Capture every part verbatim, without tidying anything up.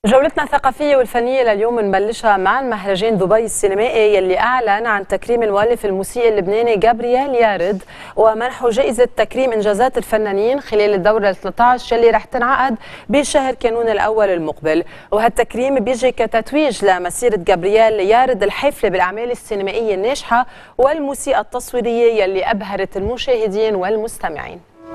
جولتنا الثقافية والفنية لليوم نبلشها مع المهرجان دبي السينمائي يلي أعلن عن تكريم المؤلف الموسيقي اللبناني جابرييل يارد ومنحه جائزة تكريم إنجازات الفنانين خلال الدورة الثلاث عشر يلي رح تنعقد بشهر كانون الأول المقبل، وهالتكريم بيجي كتتويج لمسيرة جابرييل يارد الحافلة بالأعمال السينمائية الناجحة والموسيقى التصويرية يلي أبهرت المشاهدين والمستمعين.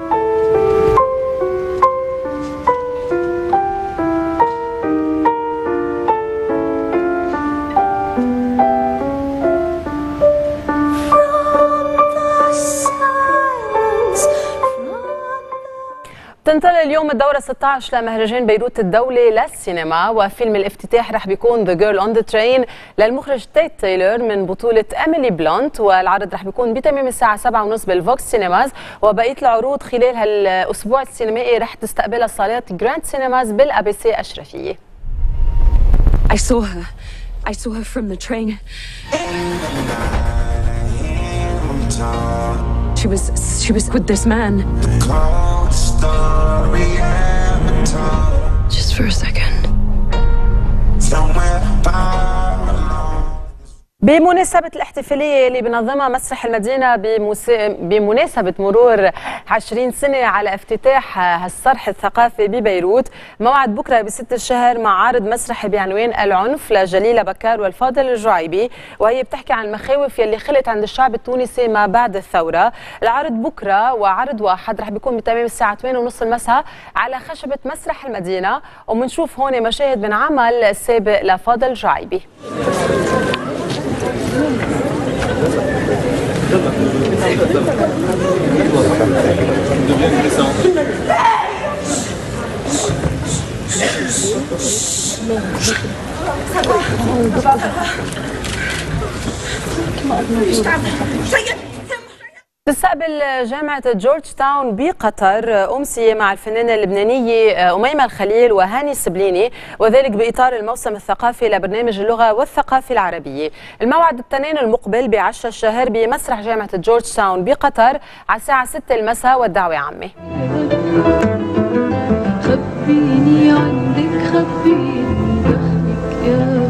تنطلق اليوم الدورة ستة عشر لمهرجان بيروت الدولي للسينما، وفيلم الافتتاح رح بيكون The Girl on the Train للمخرج تيد تايلور من بطولة إيميلي بلونت، والعرض رح بيكون بتمام الساعة سبعة وثلاثين بالفوكس سينماز، وبقية العروض خلال هالأسبوع السينمائي رح تستقبلها صالات جراند سينماز بالأبي سي أشرفية. I saw her. I saw her from the train. She was she was with this man. Just for a second. بمناسبة الاحتفالية اللي بنظمها مسرح المدينة بمناسبة مرور عشرين سنة على افتتاح هالصرح الثقافي ببيروت، موعد بكرة بست الشهر مع عرض مسرحي بعنوان العنف لجليلة بكار والفاضل الجعيبي، وهي بتحكي عن المخاوف يلي خلت عند الشعب التونسي ما بعد الثورة. العرض بكرة وعرض واحد رح بيكون بتمام الساعة ثمانية وثلاثين المساء على خشبة مسرح المدينة، ومنشوف هون مشاهد من عمل سابق لفاضل الجعيبي. تستقبل جامعة جورج تاون بقطر أمسية مع الفنانة اللبنانية أميمة الخليل وهاني السبليني، وذلك بإطار الموسم الثقافي لبرنامج اللغة والثقافة العربية. الموعد التنين المقبل بعشرة الشهر بمسرح جامعة جورج تاون بقطر على الساعة ستة المساء، والدعوة عامة. خبيني عندك خبيني دخلك يا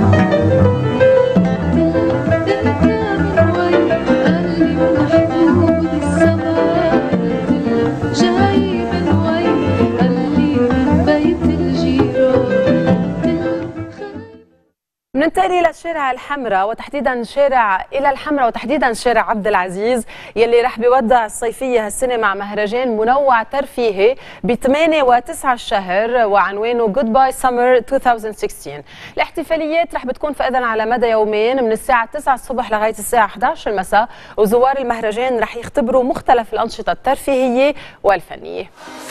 ننتقل الى شارع الحمراء وتحديدا شارع الى الحمراء وتحديدا شارع عبد العزيز يلي رح بيودع الصيفيه هالسنه مع مهرجان منوع ترفيهي ب ثمانية وتسعة الشهر وعنوانه جود باي سمر ألفين وستة عشر. الاحتفاليات رح بتكون فائدا على مدى يومين من الساعه تسعة الصبح لغايه الساعه إحدى عشر المساء، وزوار المهرجان رح يختبروا مختلف الانشطه الترفيهيه والفنيه.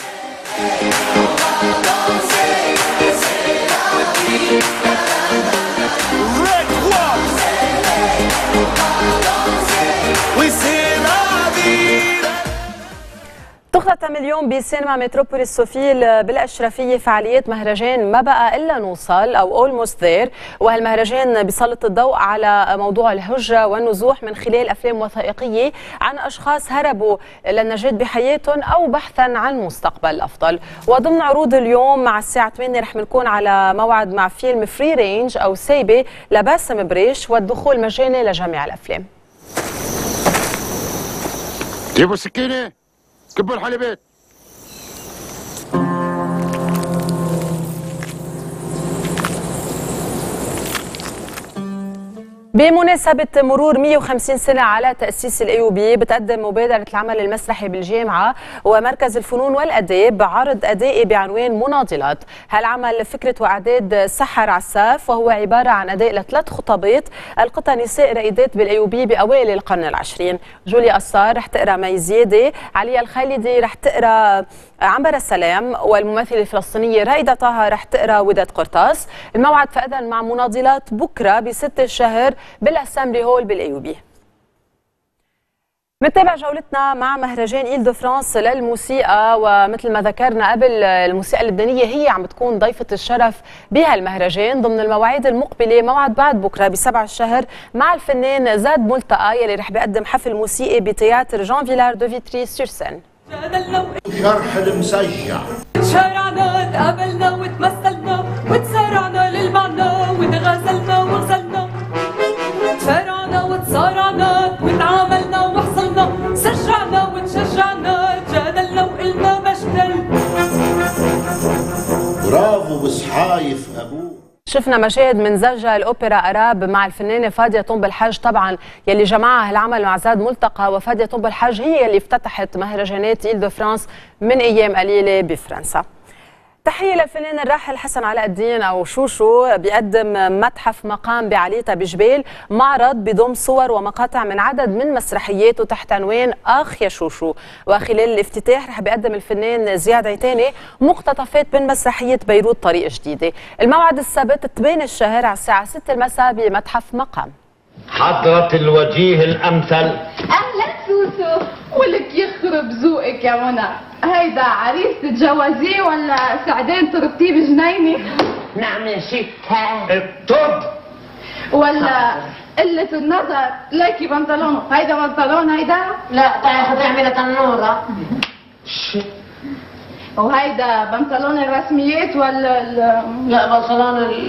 تختتم اليوم بسينما متروبوليس سوفيل بالأشرفية فعاليات مهرجان ما بقى إلا نوصل أو Almost There، وهالمهرجان بيسلط الضوء على موضوع الهجرة والنزوح من خلال أفلام وثائقية عن أشخاص هربوا للنجاة بحياتهم أو بحثا عن مستقبل أفضل. وضمن عروض اليوم مع الساعة ثمانية رح نكون على موعد مع فيلم فري رينج أو سايبة لباسم بريش، والدخول مجاني لجميع الأفلام. جيبوا السكينة، كبوا الحلبات. بمناسبة مرور مئة وخمسين سنة على تأسيس الأيوبي، بتقدم مبادرة العمل المسرحي بالجامعة ومركز الفنون والأداب عرض أدائي بعنوان مناضلات. هالعمل فكرة وإعداد سحر عساف، وهو عبارة عن أداء لثلاث خطابات ألقتها نساء رائدات بالأيوبي بأوائل القرن العشرين. جوليا قصار رح تقرأ مي زيادة، عليا الخالدي رح تقرأ عنبر السلام، والممثلة الفلسطينية رايدة طه رح تقرأ وداد قرطاس. الموعد فأذا مع مناضلات بكرة بستة الشهر بالأسامبلي هول بالأيوبي. نتابع جولتنا مع مهرجان إيل دو فرانس للموسيقى، ومثل ما ذكرنا قبل الموسيقى اللبنانية هي عم تكون ضيفة الشرف بهالمهرجان. ضمن المواعيد المقبلة موعد بعد بكرة بسبعة الشهر مع الفنان زاد ملتقى يلي رح بيقدم حفل موسيقي بتياتر جان فيلار دو فيتري سور سين. شرح المسجع شارعنا تقابلنا وتمثلنا وتسلمنا شفنا مشاهد من زجة الأوبرا أراب مع الفنانة فادية طنب الحج، طبعا يلي جمعها العمل مع زاد ملتقى، وفادية طنب الحج هي اللي افتتحت مهرجانات إيل دو فرانس من أيام قليلة بفرنسا. تحية للفنان الراحل حسن علاء الدين أو شوشو، بيقدم متحف مقام بعليتا بجبال، معرض بضم صور ومقاطع من عدد من مسرحياته تحت عنوان آخ يا شوشو. وخلال الافتتاح رح بيقدم الفنان زياد عيتاني مقتطفات من مسرحية بيروت طريق جديدة. الموعد السبت ثمانية الشهر على الساعة ستة المساء بمتحف مقام. حضرة الوجيه الأمثل. أهلا سوسو، ولك يخرب ذوقك يا منى، هيدا عريس تتجوزيه ولا سعدين تربطيه بجنيني؟ نعم يا ستة. الطب ولا قلة النظر، ليكي بنطلونه، هيدا بنطلون هيدا؟ لا طيب تعملها تنورة. وهيدا بنطلون الرسميات ولا ال... لا بنطلون ال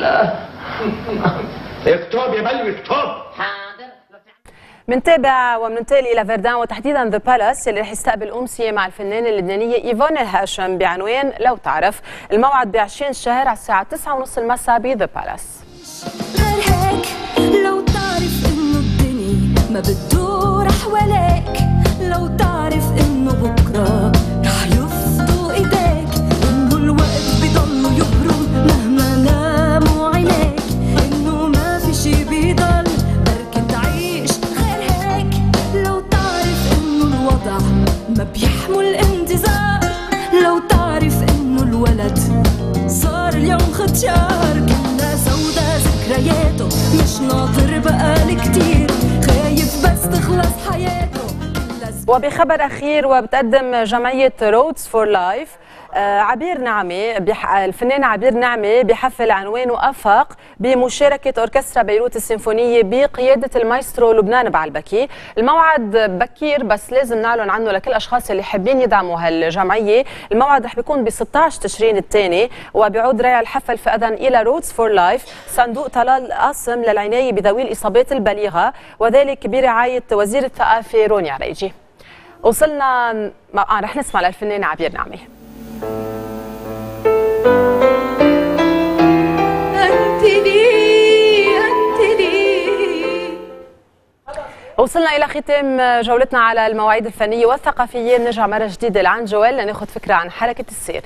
اكتب يا بلوي اكتب. حاضر. منتابع ومننتقل الى فردان وتحديدا ذا بالاس اللي رح يستقبل امسيه مع الفنانه اللبنانيه ايفون الهاشم بعنوان لو تعرف. الموعد ب عشرين الشهر على الساعه تسعة وثلاثين المساء بذا بالاس. غير هيك لو تعرف انه الدنيا ما بتدور حواليك، لو تعرف انه بكره رح يفضوا ايديك، انه الوقت بضل يبرم مهما ناموا عينيك، انه ما في شي بيضل بركي تعيش. غير هيك لو تعرف انه الوضع ما بيحمل انتظار، لو تعرف انه الولد صار اليوم ختيار، كنا سودا ذكرياته مش ناطر بقالي كتير، خايف بس تخلص حياته. وبخبر اخير، وبتقدم جمعيه رودز فور لايف عبير نعمه بح... الفنانه عبير نعمه بحفل عنوانه افاق بمشاركه اوركسترا بيروت السيمفونيه بقياده المايسترو لبنان بعلبكي. الموعد بكير بس لازم نعلن عنه لكل الاشخاص اللي حابين يدعموا هالجمعيه. الموعد رح بيكون ب ستة عشر تشرين الثاني، وبيعود راعي الحفل فئدا الى رودز فور لايف صندوق طلال قاسم للعنايه بذوي الاصابات البليغه، وذلك برعايه وزير الثقافه روني عريجي. وصلنا آه رح نسمع للفنانه عبير نعمه. أنت لي أنت لي. وصلنا إلى ختام جولتنا على المواعيد الفنية والثقافية. بنرجع مرة جديدة لعند جوال لناخذ فكرة عن حركة السير.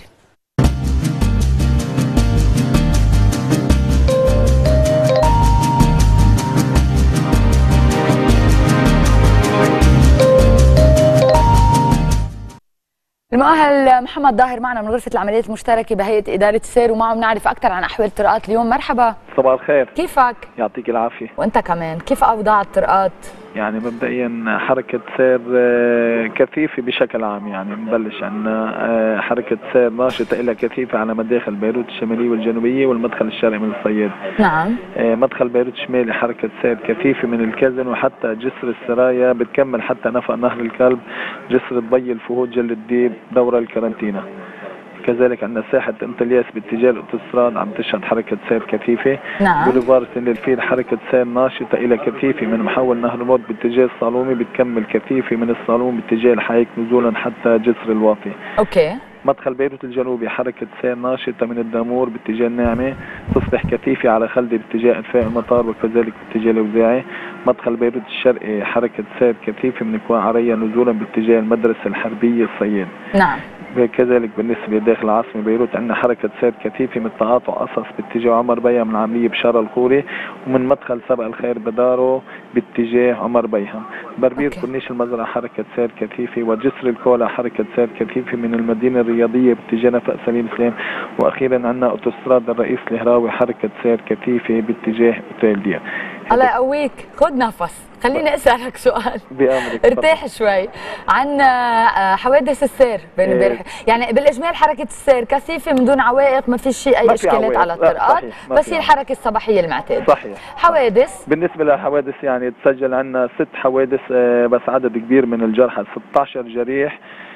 المؤهل محمد ظاهر معنا من غرفة العمليات المشتركة بهيئة إدارة السير، ومعه بنعرف أكثر عن أحوال الطرقات اليوم. مرحبا. صباح الخير. كيفك؟ يعطيك العافية. وأنت كمان، كيف أوضاع الطرقات؟ يعني مبدئيا حركة سير كثيفة بشكل عام، يعني نبلش عندنا حركة سير ناشطة إلى كثيفة على مداخل بيروت الشمالية والجنوبية والمدخل الشرقي من الصياد. نعم. مدخل بيروت الشمالي حركة سير كثيفة من الكازن وحتى جسر السرايا، بتكمل حتى نفق نهر الكلب، جسر الضي، الفهود، جل الديب، دورة الكرنتينا. كذلك عندنا ساحة انت الياس باتجاه الاوتوستراد عم تشهد حركة سير كثيفة. نعم. بوليفار سن الفيل حركة سير ناشطة إلى كثيفة من محول نهر الموت باتجاه الصالومي، بتكمل كثيفة من الصالومي باتجاه الحايك نزولا حتى جسر الواطي. اوكي. مدخل بيروت الجنوبي حركة سير ناشطة من الدامور باتجاه الناعمة، تصبح كثيفة على خلدي باتجاه انفاق المطار وكذلك باتجاه الوزاعي. مدخل بيروت الشرقي حركة سير كثيفة من كواع عريا نزولا باتجاه المدرسة الحربية الصياد. نعم. كذلك بالنسبة داخل العاصمة بيروت عندنا حركة سير كثيفة من تقاطع قصص باتجاه عمر بيها من عملية بشارة الخوري، ومن مدخل سبق الخير بدارو باتجاه عمر بيها. بربير كورنيش المزرعة حركة سير كثيفة، وجسر الكولا حركة سير كثيفة من المدينة الرياضية باتجاه نفق سليم سليم. وأخيرا عندنا أوتوستراد الرئيس الهراوي حركة سير كثيفة باتجاه أوتيل ديا. الله يقويك، خذ نفس. خليني اسالك سؤال بأمرك. ارتاح شوي عن حوادث السير بين امبارح. يعني بالاجمال حركه السير كثيفه من دون عوائق، ما في شيء اي اشكالات على الطرقات، بس هي الحركه الصباحيه المعتاده. صحيح. حوادث بالنسبه للحوادث يعني تسجل عندنا ست حوادث، بس عدد كبير من الجرحى، ستة عشر جريح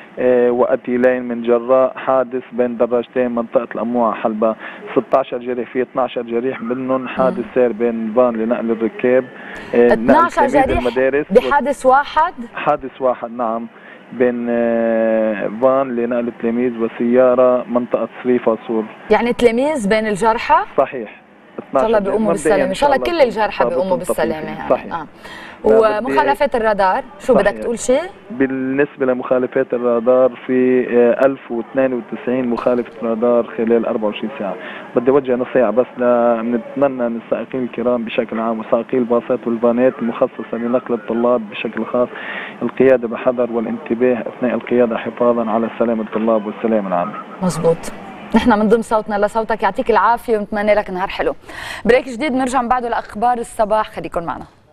وقتيلين من جراء حادث بين دراجتين منطقة الأموعة حلبة. ستة عشر جريح، في اثني عشر جريح منهم حادث سير بين فان لنقل الركاب، اثني عشر جريح بحادث واحد. حادث واحد نعم، بين فان لنقل التلاميذ وسيارة منطقة صريفة صور. يعني تلاميذ بين الجرحى؟ صحيح. ان شاء الله بيقوموا بالسلامه، ان شاء الله كل الجرحى بيقوموا بالسلامه. صحيح. آه. ومخالفات الرادار شو صحيح. بدك تقول شيء؟ بالنسبه لمخالفات الرادار في ألف واثنين وتسعين مخالفه رادار خلال أربعة وعشرين ساعه. بدي اوجه نصيحه بس بنتمنى من السائقين الكرام بشكل عام وسائقي الباصات والفانات المخصصه لنقل الطلاب بشكل خاص القياده بحذر والانتباه اثناء القياده حفاظا على سلامه الطلاب والسلام العام. مزبوط. نحن بنضم صوتنا لصوتك، يعطيك العافيه ونتمنى لك نهار حلو. بريك جديد بنرجع من بعده لاخبار الصباح، خليكم معنا.